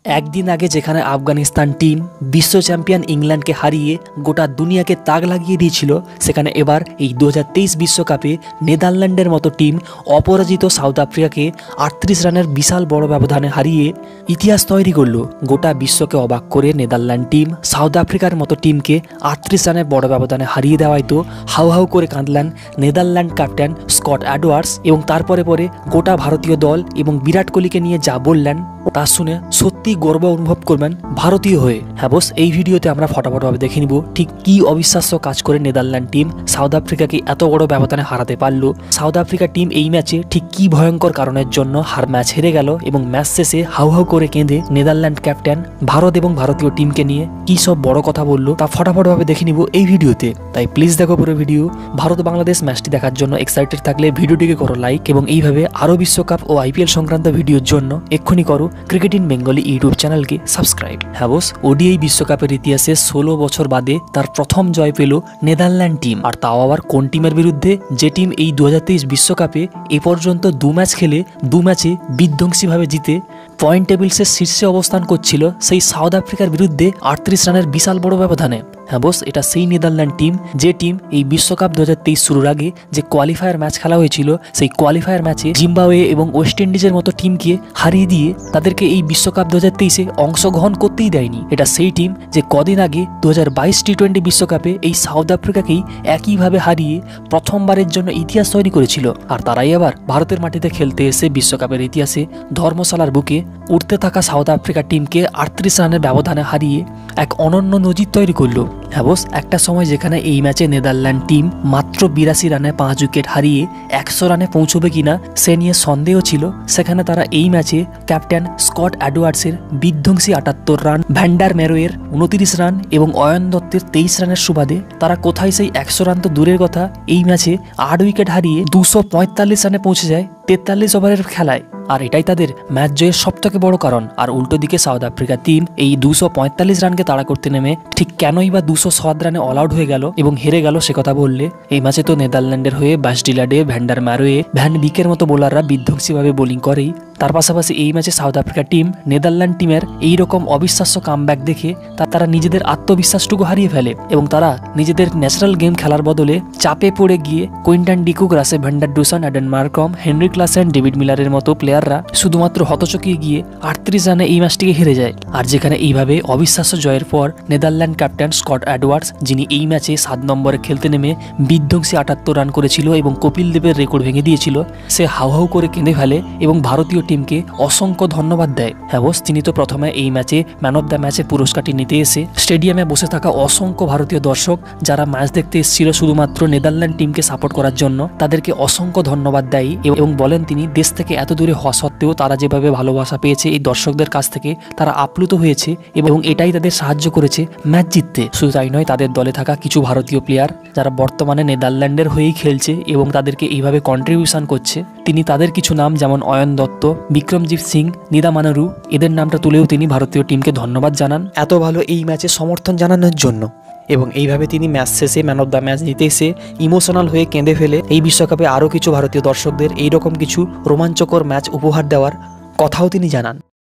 একদিন আগে যেখানে আফগানিস্তান টিম বিশ্ব চ্যাম্পিয়ন ইংল্যান্ডকে হারিয়ে গোটা দুনিয়াকে তাক লাগিয়ে দিয়েছিল, সেখানে এবার এই 2023 বিশ্বকাপে নেদারল্যান্ডের মতো টিম অপরাজিত সাউথ আফ্রিকাকে 38 রানের বিশাল বড় ব্যবধানে হারিয়ে ইতিহাস তৈরি করল। গোটা বিশ্বকে অবাক করে নেদারল্যান্ড টিম সাউথ আফ্রিকার মতো টিমকে 38 রানের বড় ব্যবধানে হারিয়ে দেওয়ায় তো হাউ হাউ করে কাঁদলেন নেদারল্যান্ড ক্যাপ্টেন স্কট অ্যাডওয়ার্ডস, এবং তারপরে গোটা ভারতীয় দল এবং বিরাট কোহলিকে নিয়ে যা বললেন তা শুনে সত্যি গর্ব অনুভব করবেন ভারতীয় হয়ে। হ্যাঁ বস, এই ভিডিওতে আমরা ফটাফটভাবে দেখে নিব ঠিক কি অবিশ্বাস্য কাজ করে নেদারল্যান্ড টিম সাউথ আফ্রিকাকে এত বড় ব্যবধানে হারাতে পারলো। সাউথ আফ্রিকা টিম এই ম্যাচে ঠিক কি ভয়ঙ্কর কারণের জন্য ম্যাচ হেরে গেল, এবং ম্যাচ শেষে হাউ হাউ করে কেঁদে নেদারল্যান্ড ক্যাপ্টেন ভারত এবং ভারতীয় টিমকে নিয়ে কি সব বড় কথা বললো তা ফটাফটভাবে দেখে নিব এই ভিডিওতে। তাই প্লিজ দেখো পুরো ভিডিও। ভারত বাংলাদেশ ম্যাচটি দেখার জন্য এক্সাইটেড থাকলে ভিডিওটিকে করো লাইক, এবং এইভাবে আরো বিশ্বকাপ ও আইপিএল সংক্রান্ত ভিডিওর জন্য এক্ষুনি করো ক্রিকেট ইন বেঙ্গলি ইউটিউব চ্যানেলকে সাবস্ক্রাইব। হ্যাঁ বস, ওডিআই বিশ্বকাপের ইতিহাসে 16 বছর বাদে তার প্রথম জয় পেল নেদারল্যান্ড টিম, আর তাও আবার কোন টিমের বিরুদ্ধে? যে টিম এই 2023 বিশ্বকাপে এ পর্যন্ত 2 ম্যাচ খেলে 2 ম্যাচে বিধ্বংসীভাবে জিতে পয়েন্ট টেবিলসের শীর্ষে অবস্থান করছিল, সেই সাউথ আফ্রিকার বিরুদ্ধে 38 রানের বিশাল বড় ব্যবধানে। হ্যাঁ বস, এটা সেই নেদারল্যান্ড টিম যে টিম এই বিশ্বকাপ 2023 শুরুর আগে যে কোয়ালিফায়ার ম্যাচ খেলা হয়েছিল, সেই কোয়ালিফায়ার ম্যাচে জিম্বাবুয়ে এবং ওয়েস্ট ইন্ডিজের মতো টিমকে হারিয়ে দিয়ে তাদেরকে এই বিশ্বকাপ 2023-এ অংশগ্রহণ করতেই দেয়নি। এটা সেই টিম যে কদিন আগে 2022 টি20 বিশ্বকাপে এই সাউথ আফ্রিকাকেই একইভাবে হারিয়ে প্রথমবারের জন্য ইতিহাস তৈরি করেছিল, আর তারাই আবার ভারতের মাটিতে খেলতে এসে বিশ্বকাপের ইতিহাসে ধর্মশালার বুকে উঠতে থাকা সাউথ আফ্রিকা টিমকে 38 রানের ব্যবধানে হারিয়ে এক অনন্য নজির তৈরি করলো। হ্যাঁ বস, একটা সময় যেখানে এই ম্যাচে নেদারল্যান্ড টিম মাত্র 82 রানে 5 উইকেট হারিয়ে 100 রানে পৌঁছবে কিনা সে নিয়ে সন্দেহ ছিল, সেখানে তারা এই ম্যাচে ক্যাপ্টেন স্কট অ্যাডওয়ার্ডসের বিধ্বংসী 78 রান, ভ্যান্ডার মেরোয়ের 29 রান এবং অয়ন দত্তের 23 রানের সুবাদে তারা কোথায় সেই 100 রান তো দূরের কথা, এই ম্যাচে 8 উইকেট হারিয়ে 245 রানে পৌঁছে যায় 43 ওভারের খেলায়। আর এটাই তাদের ম্যাচ জয়ের সবথেকে বড় কারণ। আর উল্টো দিকে সাউথ আফ্রিকা টিম এই 245 রানকে তাড়া করতে নেমে ঠিক কেনই বা 207 রানে অল আউট হয়ে গেল এবং হেরে গেল সে কথা বললে, এই ম্যাচে তো নেদারল্যান্ডের হয়ে বাসডিলাডে, ভ্যান্ডার ম্যারোয়ে, ভ্যান বিকের মতো বোলাররা বিধ্বংসীভাবে বোলিং করেই। তার পাশাপাশি এই ম্যাচে সাউথ আফ্রিকা টিম নেদারল্যান্ড টিমের এইরকম অবিশ্বাস্য কামব্যাক দেখে তারা নিজেদের আত্মবিশ্বাসটুকু হারিয়ে ফেলে, এবং তারা নিজেদের ন্যাচারাল গেম খেলার বদলে চাপে পড়ে গিয়ে Quinton de Kock, Rassie van der Dussen, Aiden Markram, Heinrich Klaasen, David মিলারের মতো প্লেয়াররা শুধুমাত্র হতচকিয়ে গিয়ে 38 রানে এই ম্যাচটিকে হেরে যায়। আর যেখানে এইভাবে অবিশ্বাস্য জয়ের পর নেদারল্যান্ড ক্যাপ্টেন স্কট অ্যাডওয়ার্ডস, যিনি এই ম্যাচে 7 নম্বরে খেলতে নেমে বিধ্বংসী 78 রান করেছিল এবং কপিল দেবের রেকর্ড ভেঙে দিয়েছিল, সে হাউ হাউ করে কেঁদে ফেলে এবং ভারতীয় টিমকে অসংখ্য ধন্যবাদ দেয়। হ্যাঁ বস, তিনি তো প্রথমে এই ম্যাচে ম্যান অফ দ্য ম্যাচের পুরস্কারটি নিতে এসে স্টেডিয়ামে বসে থাকা অসংখ্য ভারতীয় দর্শক যারা ম্যাচ দেখতে এসেছিল শুধুমাত্র নেদারল্যান্ড টিমকে সাপোর্ট করার জন্য, তাদেরকে অসংখ্য ধন্যবাদ দেয় এবং বলেন তিনি দেশ থেকে এত দূরে হওয়া সত্ত্বেও তারা যেভাবে ভালোবাসা পেয়েছে এই দর্শকদের কাছ থেকে, তারা আপ্লুত হয়েছে এবং এটাই তাদের সাহায্য করেছে ম্যাচ জিততে। শুধু তাই নয়, তাদের দলে থাকা কিছু ভারতীয় প্লেয়ার যারা বর্তমানে নেদারল্যান্ডের হয়েই খেলছে এবং তাদেরকে এইভাবে কন্ট্রিবিউশন করছে, তিনি তাদের কিছু নাম যেমন অয়ন দত্ত, বিক্রমজিৎ সিং, নিদা মানারু, এদের নামটা তুলেও তিনি ভারতীয় টিমকে ধন্যবাদ জানান এত ভালো এই ম্যাচে সমর্থন জানানোর জন্য। এবং এইভাবে তিনি ম্যাচ শেষে ম্যান অফ দ্য ম্যাচ নিতে এসে ইমোশনাল হয়ে কেঁদে ফেলে এই বিশ্বকাপে আরও কিছু ভারতীয় দর্শকদের এইরকম কিছু রোমাঞ্চকর ম্যাচ উপহার দেওয়ার কথাও তিনি জানান।